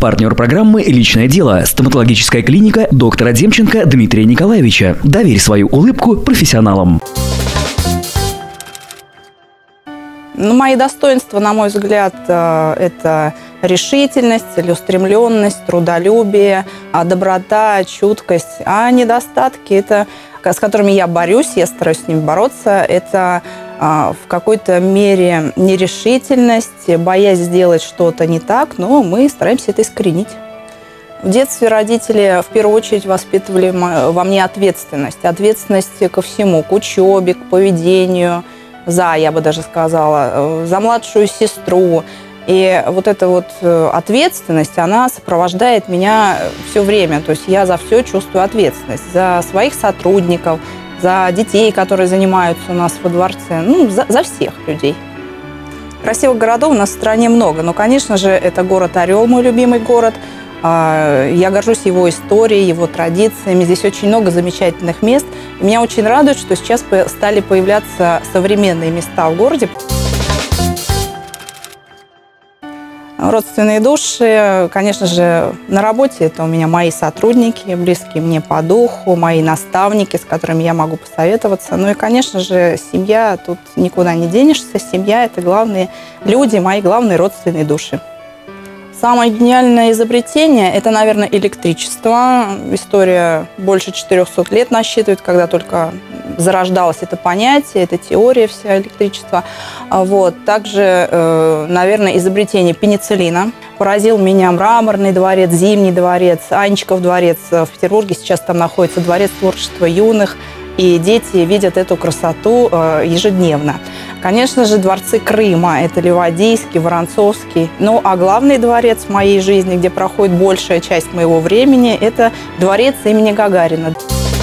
Партнер программы «Личное дело» – стоматологическая клиника доктора Демченко Дмитрия Николаевича. Доверь свою улыбку профессионалам. Мои достоинства, на мой взгляд, это решительность, целеустремленность, трудолюбие, доброта, чуткость. А недостатки, это, с которыми я борюсь, я стараюсь с ними бороться, это в какой-то мере нерешительность, боязнь сделать что-то не так, но мы стараемся это искоренить. В детстве родители в первую очередь воспитывали во мне ответственность. Ответственность ко всему, к учебе, к поведению, я бы даже сказала, за младшую сестру. И вот эта вот ответственность, она сопровождает меня все время. То есть я за все чувствую ответственность. За своих сотрудников, за детей, которые занимаются у нас во дворце, за всех людей. Красивых городов у нас в стране много, но, конечно же, это город Орел, мой любимый город. Я горжусь его историей, его традициями. Здесь очень много замечательных мест. И меня очень радует, что сейчас стали появляться современные места в городе. Родственные души, конечно же, на работе это у меня мои сотрудники, близкие мне по духу, мои наставники, с которыми я могу посоветоваться. Ну и, конечно же, семья, тут никуда не денешься. Семья – это главные люди, мои главные родственные души. Самое гениальное изобретение – это, наверное, электричество. История больше 400 лет насчитывает, когда только зарождалось это понятие, эта теория вся электричества. Также, наверное, изобретение пенициллина. Поразил меня Мраморный дворец, Зимний дворец, Анечков дворец. В Петербурге сейчас там находится Дворец творчества юных. И дети видят эту красоту ежедневно. Конечно же, дворцы Крыма – это Ливадийский, Воронцовский. Ну, а главный дворец в моей жизни, где проходит большая часть моего времени, это дворец имени Гагарина.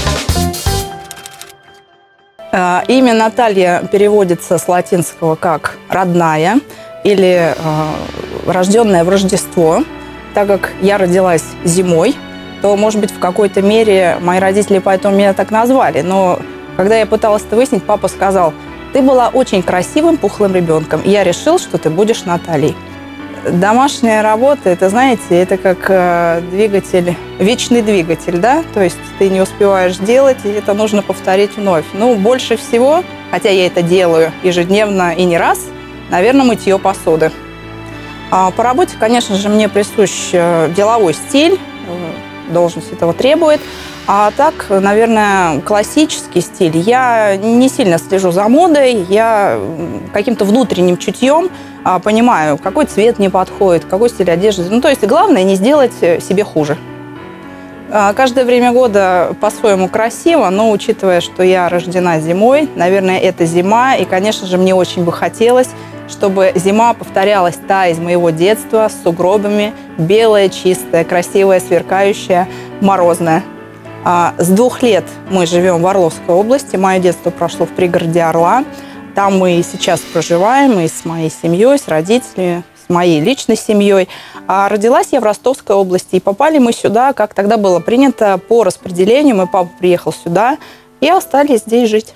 Имя Наталья переводится с латинского как «родная» или «рожденная в Рождество», так как я родилась зимой, то, может быть, в какой-то мере мои родители поэтому меня так назвали. Но когда я пыталась это выяснить, папа сказал: «Ты была очень красивым, пухлым ребенком, и я решил, что ты будешь Натальей». Домашняя работа, это, знаете, это как двигатель, вечный двигатель, да? То есть ты не успеваешь делать, и это нужно повторить вновь. Ну, больше всего, хотя я это делаю ежедневно и не раз, наверное, мытье посуды. По работе, конечно же, мне присущ деловой стиль, должность этого требует. А так, наверное, классический стиль. Я не сильно слежу за модой, я каким-то внутренним чутьем понимаю, какой цвет мне подходит, какой стиль одежды. Ну, то есть главное не сделать себе хуже. Каждое время года по-своему красиво, но учитывая, что я рождена зимой, наверное, это зима, и, конечно же, мне очень бы хотелось, чтобы зима повторялась та из моего детства с сугробами, белая, чистая, красивая, сверкающая, морозная. С 2 лет мы живем в Орловской области, мое детство прошло в пригороде Орла. Там мы и сейчас проживаем, и с моей семьей, с родителями, с моей личной семьей. А родилась я в Ростовской области, и попали мы сюда, как тогда было принято, по распределению. Мой папа приехал сюда, и остались здесь жить.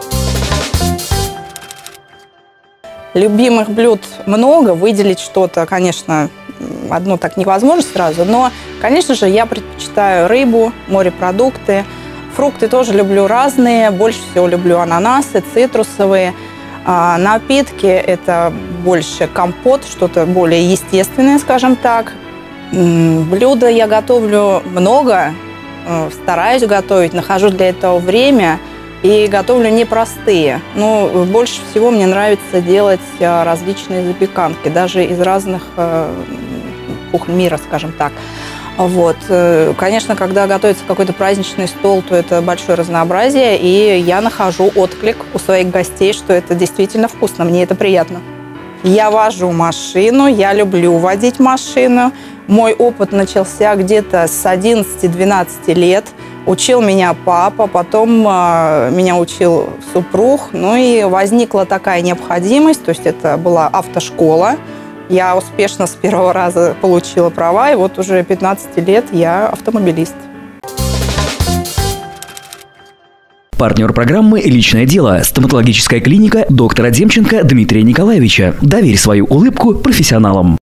Любимых блюд много, выделить что-то, конечно, одно так невозможно сразу, но, конечно же, я предпочитаю рыбу, морепродукты. Фрукты тоже люблю разные, больше всего люблю ананасы, цитрусовые. Напитки – это больше компот, что-то более естественное, скажем так. Блюда я готовлю много, стараюсь готовить, нахожу для этого время. И готовлю непростые. Но больше всего мне нравится делать различные запеканки, даже из разных кухонь мира, скажем так. Конечно, когда готовится какой-то праздничный стол, то это большое разнообразие, и я нахожу отклик у своих гостей, что это действительно вкусно, мне это приятно. Я вожу машину, я люблю водить машину. Мой опыт начался где-то с 11-12 лет. Учил меня папа, потом меня учил супруг. Ну и возникла такая необходимость, то есть это была автошкола. Я успешно с 1-го раза получила права, и вот уже 15 лет я автомобилист. Партнер программы «Личное дело» – стоматологическая клиника доктора Демченко Дмитрия Николаевича. Доверь свою улыбку профессионалам.